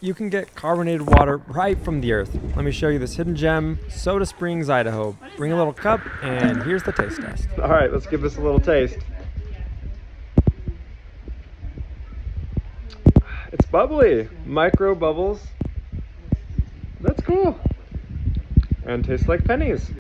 you can get carbonated water right from the earth. Let me show you this hidden gem, Soda Springs, Idaho. Bring a little cup, and here's the taste test. All right, let's give this a little taste. It's bubbly, micro bubbles. That's cool. And tastes like pennies.